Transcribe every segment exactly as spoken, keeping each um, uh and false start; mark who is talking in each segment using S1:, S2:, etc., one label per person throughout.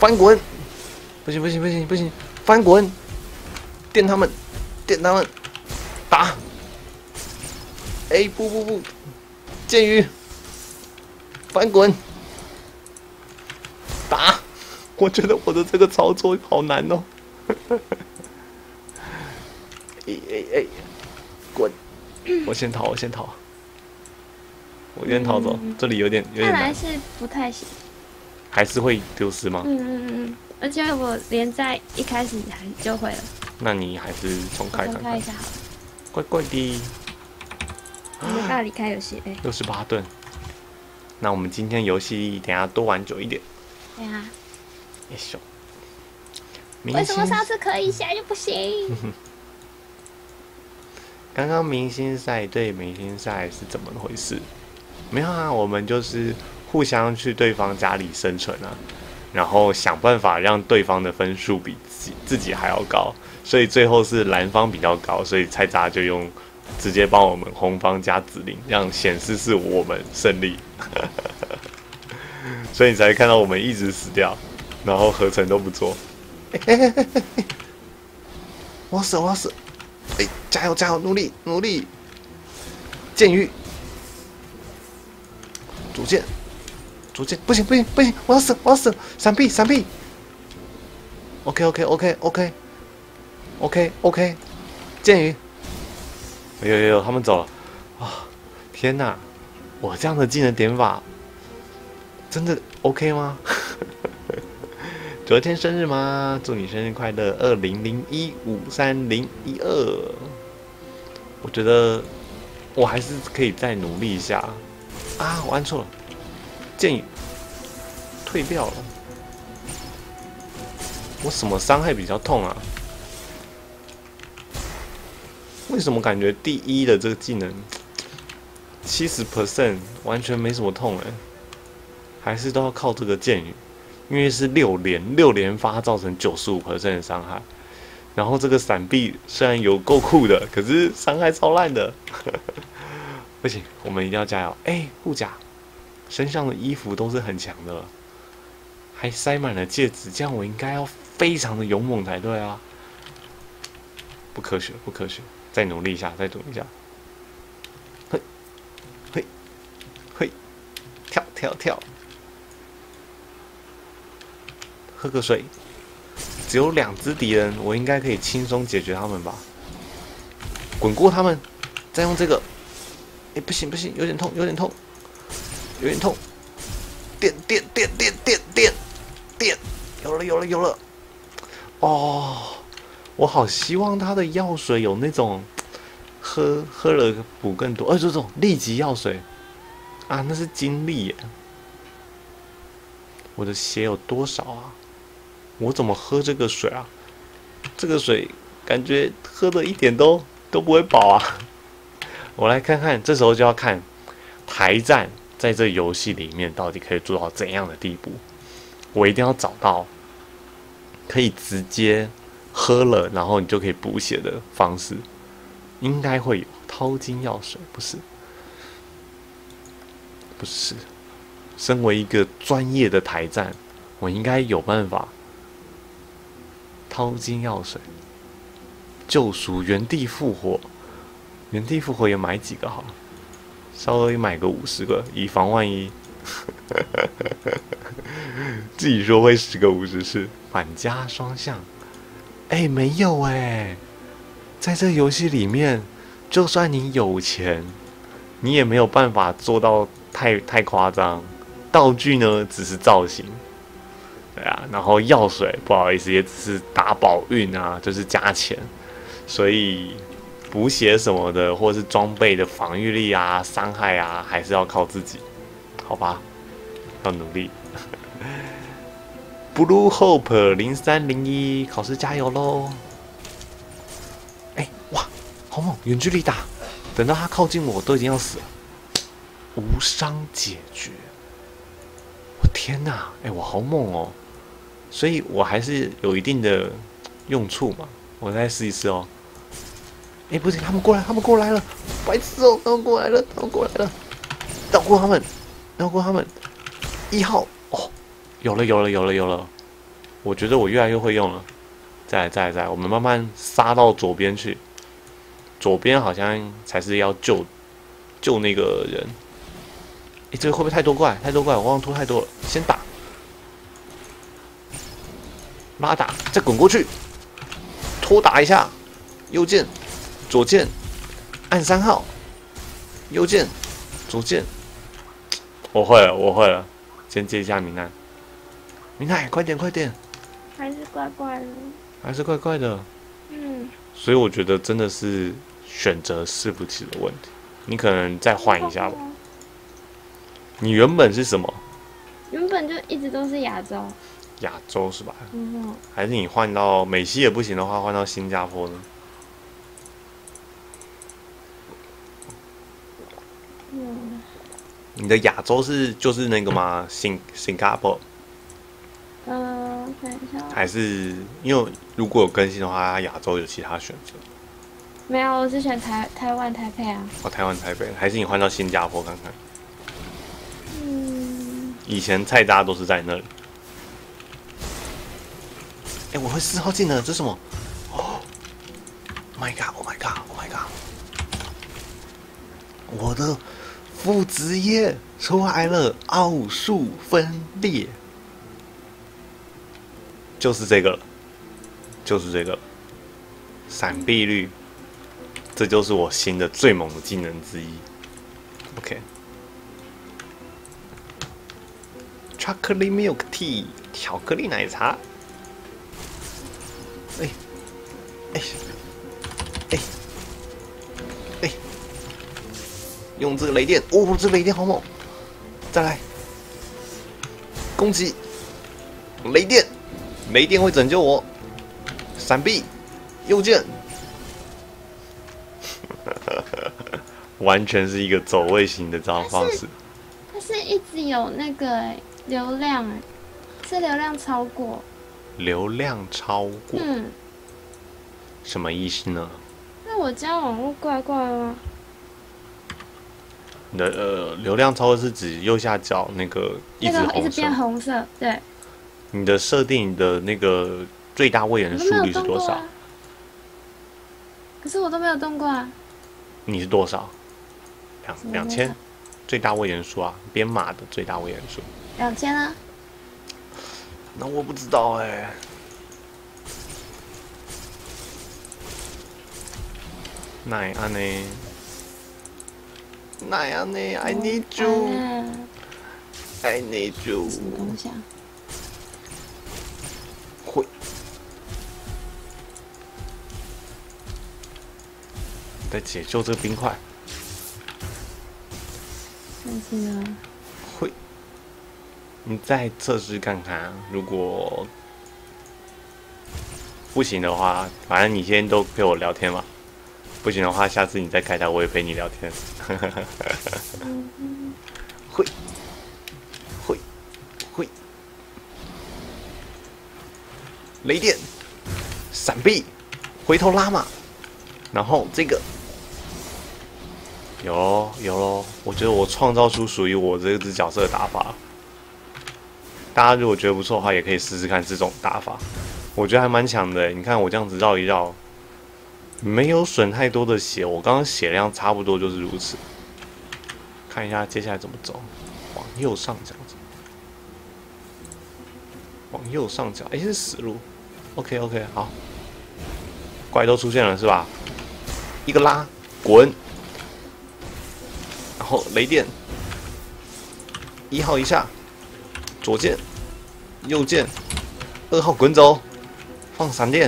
S1: 翻滚！不行不行不行不行，翻滚！电他们，电他们，打！哎，不不不，剑鱼，翻滚！打！我觉得我的这个操作好难哦。哎哎哎，滚！我先逃，我先逃。我先逃走，嗯、这里有点有点难。
S2: 看来是不太行。
S1: 还是会丢失吗？
S2: 嗯嗯嗯，而且我连在一开始还就会了。
S1: 那你还是重开看看。
S2: 重开一下好了。
S1: 怪怪的。
S2: 我没办法离开游戏哎。
S1: 六十八吨。那我们今天游戏等一下多玩久一点。
S2: 对啊。
S1: 哎咻。
S2: 为什么上次可以，现在就不行？
S1: 刚刚明星赛对明星赛是怎么回事？没有啊，我们就是互相去对方家里生存啊，然后想办法让对方的分数比自己自己还要高，所以最后是蓝方比较高，所以菜渣就用直接帮我们红方加指令，让显示是我们胜利，所以你才看到我们一直死掉，然后合成都不做。欸欸欸欸、我要死，我要死！哎、欸，加油加油，努力努力！剑鱼。主剑，主剑，不行不行不行，我要死我要死！闪避闪避 ！OK OK OK OK OK OK， 剑鱼，有有有，他们走了啊、哦！天哪，我这样的技能点法真的 OK 吗？昨天生日吗？祝你生日快乐！二零零一五三零一二，我觉得我还是可以再努力一下。啊！我按错了，剑雨退掉了。我什么伤害比较痛啊？为什么感觉第一的这个技能七十 percent 完全没什么痛哎？还是都要靠这个剑雨，因为是六连六连发造成九十五 percent 的伤害。然后这个闪避虽然有够酷的，可是伤害超烂的。不行，我们一定要加油！哎，护甲，身上的衣服都是很强的，还塞满了戒指，这样我应该要非常的勇猛才对啊！不科学，不科学，再努力一下，再努力一下！嘿，嘿，嘿，跳跳跳！喝个水。只有两只敌人，我应该可以轻松解决他们吧？滚过他们，再用这个。哎，不行不行，有点痛，有点痛，有点痛！电电电电电电电，有了有了有了！哦，我好希望他的药水有那种喝喝了补更多，呃，这种立即药水啊，那是精力耶！我的血有多少啊？我怎么喝这个水啊？这个水感觉喝的一点都都不会饱啊！我来看看，这时候就要看台战在这游戏里面到底可以做到怎样的地步。我一定要找到可以直接喝了，然后你就可以补血的方式。应该会有掏金药水，不是？不是。身为一个专业的台战，我应该有办法掏金药水，救赎原地复活。原地复活也买几个好了，稍微买个五十个，以防万一。自己说会十个五十是反加双向，哎、欸，没有哎、欸，在这游戏里面，就算你有钱，你也没有办法做到太太夸张。道具呢，只是造型，对啊，然后药水不好意思，也只是打宝运啊，就是加钱，所以。补血什么的，或是装备的防御力啊、伤害啊，还是要靠自己，好吧？要努力。Blue Hope 零三零一，考试加油喽！哎、欸，哇，好猛！远距离打，等到他靠近我，都已经要死了。无伤解决，我天哪！哎、欸，我好猛哦！所以我还是有一定的用处嘛。我再试一试哦。哎、欸，不行，他们过来，他们过来了，白痴哦，他们过来了，他们过来了，绕过他们，绕过他们，一号哦，有了，有了，有了，有了， 我觉得我越来越会用了。再来，再来，再来，我们慢慢杀到左边去。左边好像才是要救救那个人。哎，这个会不会太多怪？太多怪，我忘了拖太多了。先打，拉打，再滚过去，拖打一下，右键，左键，按三号，右键，左键。我会了，我会了。先接一下明奈，明奈，快点，快点！
S2: 还是怪怪的。
S1: 还是怪怪的。
S2: 嗯。
S1: 所以我觉得真的是选择伺服器的问题，你可能再换一下吧。你原本是什么？
S2: 原本就一直都是亚洲。
S1: 亚洲是吧？
S2: 嗯。
S1: 还是你换到美西也不行的话，换到新加坡呢？
S2: 嗯。
S1: 你的亚洲是就是那个吗？新新加坡？
S2: 嗯，看一下。
S1: 还是因为如果有更新的话，亚洲有其他选择？
S2: 没有，我是选台台湾台北啊。
S1: 哦，台湾台北，还是你换到新加坡看看？
S2: 嗯。
S1: 以前菜单都是在那里。哎，我会四号技能，这是什么？哦 ！My God！Oh my God！Oh my God！ 我的副职业出来了，奥数分裂，就是这个了，就是这个了，闪避率，这就是我新的最猛的技能之一。OK。Chocolate milk tea， 巧克力奶茶。哎，哎，哎，哎，用这个雷电，哦，这雷电好猛！再来，攻击，雷电，雷电会拯救我。闪避，右键，完全是一个走位型的招方式。
S2: 它是一直有那个哎、欸、流量哎、欸，是流量超过。
S1: 流量超过，
S2: 嗯，
S1: 什么意思呢？
S2: 那我家网络怪怪的吗？
S1: 你的呃流量超过是指右下角那个一直
S2: 那个
S1: 红色。
S2: 一直变红色，对。
S1: 你的设定的那个最大位元速率是多少？
S2: 啊、可是我都没有动过啊。
S1: 你是多少？两两千，最大位元素啊，编码的最大位元素。
S2: 两千啊。
S1: 那我不知道哎、欸。那样呢？那样呢 ？I need you. I need you.
S2: 什么东西啊？
S1: 会。你在解救这个冰块。
S2: 但是呢？
S1: 会。你再测试看看，如果不行的话，反正你先都陪我聊天嘛。不行的话，下次你再开台，我也陪你聊天。会，会，会。雷电，闪避，回头拉嘛。然后这个有咯有咯，我觉得我创造出属于我这只角色的打法。大家如果觉得不错的话，也可以试试看这种打法，我觉得还蛮强的。你看我这样子绕一绕，没有损太多的血，我刚刚血量差不多就是如此。看一下接下来怎么走，往右上角走，往右上角，哎、欸，是死路。OK OK， 好，怪都出现了是吧？一个拉滚，然后雷电，一号一下。左键，右键，二号滚走，放闪电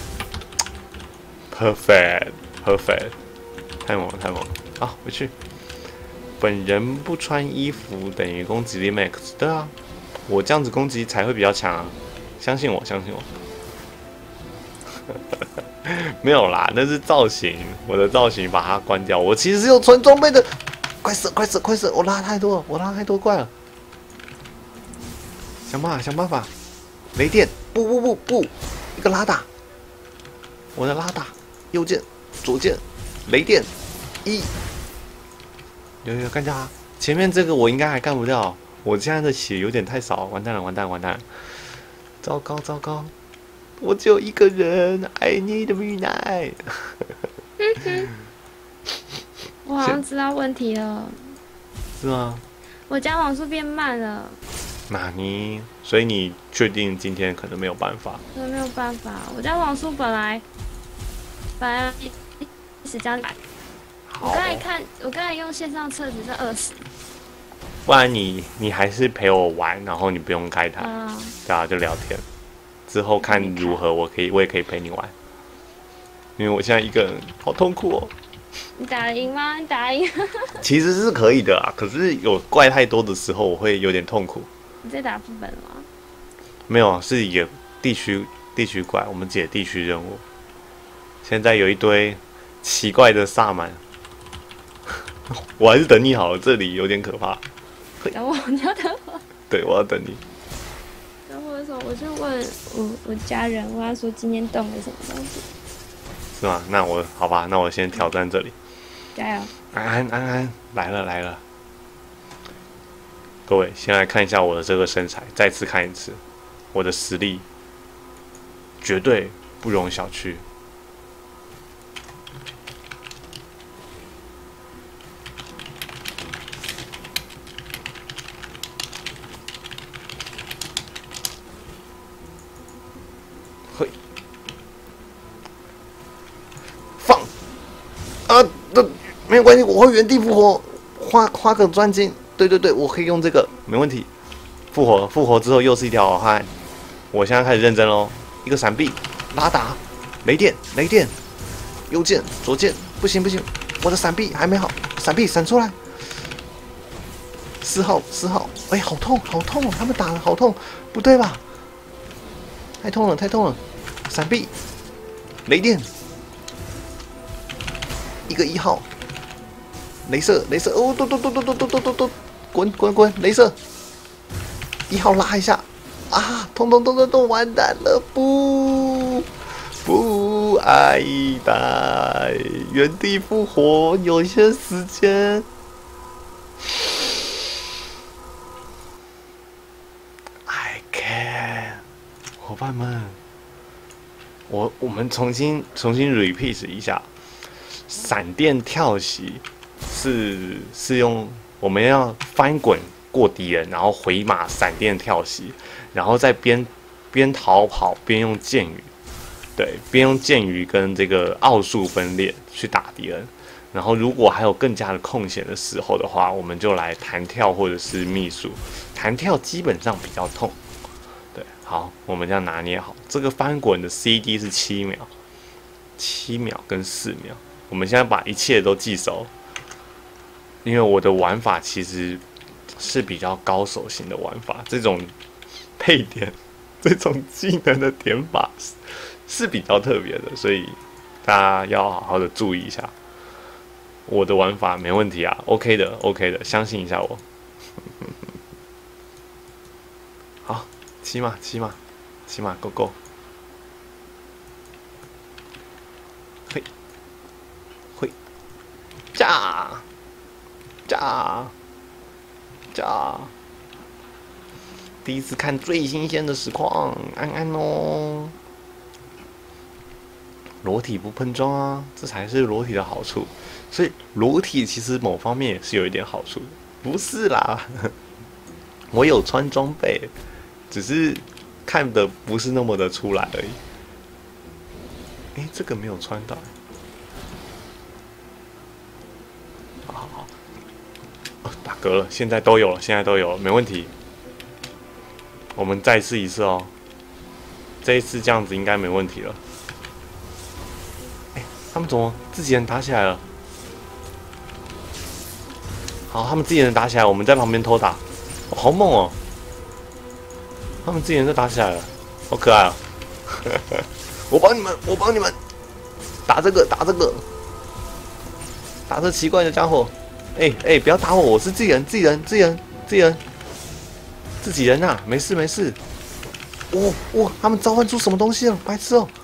S1: ，perfect perfect， 太猛了太猛了，好回去。本人不穿衣服等于攻击力 max， 对啊，我这样子攻击才会比较强啊，相信我相信我。没有啦，那是造型，我的造型把它关掉。我其实是有穿装备的，快死快死快死！我拉太多了，我拉太多怪了。想办法，想办法！雷电，不不不不，一个拉打，我的拉打，右键，左键，雷电，一，有有干掉他！前面这个我应该还干不掉，我现在的血有点太少，完蛋了，完蛋了，完蛋了！ 糟糕糟糕，我只有一个人，I need midnight。
S2: 我好像知道问题了。
S1: 是吗？
S2: 我家网速变慢了。
S1: 那你，所以你确定今天可能没有办法？
S2: 我没有办法，我家网速本来本来一一时加百。我刚才看，我刚才用线上测只是二十。
S1: 不然你你还是陪我玩，然后你不用开台，
S2: 啊、
S1: 对啊，就聊天。之后看如何，我可以我也可以陪你玩，因为我现在一个人好痛苦哦。
S2: 你打得赢吗？你打得赢？
S1: 其实是可以的啊，可是有怪太多的时候，我会有点痛苦。
S2: 你在打副本吗？
S1: 没有，是一个地区地区怪，我们解地区任务。现在有一堆奇怪的萨满，我还是等你好了，这里有点可怕。
S2: 等我，你要等我。
S1: 对，我要等你。
S2: 然后的时候，我就问我我家人，问他说今天动了什么东西。
S1: 是吗？那我好吧，那我先挑战这里。
S2: 加油！
S1: 安安安安，来了来了！各位，先来看一下我的这个身材，再次看一次，我的实力绝对不容小觑。嘿，放啊！这没有关系，我会原地复活，花花个钻金。对对对，我可以用这个，没问题。复活，复活之后又是一条好汉。我现在开始认真喽，一个闪避，拉达，雷电，雷电，右键，左键，不行不行，我的闪避还没好，闪避闪出来。四号，四号，哎，好痛，好痛哦！他们打的好痛，不对吧？太痛了，太痛了！闪避，雷电，一个一号，雷射，雷射，哦，咚咚咚咚咚咚咚咚咚。滚滚滚！雷射，一号拉一下，啊！痛痛痛痛痛！完蛋了！不不挨打，原地复活，有些时间。I can， 伙伴们，我我们重新重新 repeat 一下，闪电跳袭是是用。我们要翻滚过敌人，然后回马闪电跳袭，然后再边边逃跑边用剑雨，对，边用剑雨跟这个奥数分裂去打敌人。然后如果还有更加的空闲的时候的话，我们就来弹跳或者是秘术。弹跳基本上比较痛，对，好，我们这样拿捏好。这个翻滚的 C D 是七秒，七秒跟四秒，我们现在把一切都记熟。因为我的玩法其实是比较高手型的玩法，这种配点、这种技能的点法是比较特别的，所以大家要好好的注意一下。我的玩法没问题啊 ，OK 的 ，OK 的，相信一下我。好，骑马，骑马，骑马 ，Go Go！ 嘿，嘿，炸！炸炸！第一次看最新鲜的实况，安安哦。裸体不喷装啊，这才是裸体的好处。所以裸体其实某方面也是有一点好处的，不是啦。我有穿装备，只是看的不是那么的出来而已。诶，这个没有穿到。好好好。打嗝了，现在都有了，现在都有了，没问题。我们再试一次哦，这一次这样子应该没问题了。哎，他们怎么自己人打起来了？好，他们自己人打起来，我们在旁边偷打，哦、好猛哦！他们自己人都打起来了，好可爱啊！我帮你们，我帮你们打这个，打这个，打这奇怪的家伙。哎、欸、哎、欸，不要打我！我是自己人，自己人，自己人，自己人，自己人呐、啊！没事没事。哇哇，他们召唤出什么东西了？白痴哦！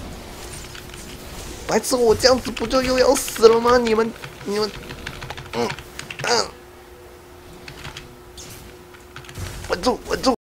S1: 白痴，我这样子不就又要死了吗？你们你们，嗯嗯，稳住稳住！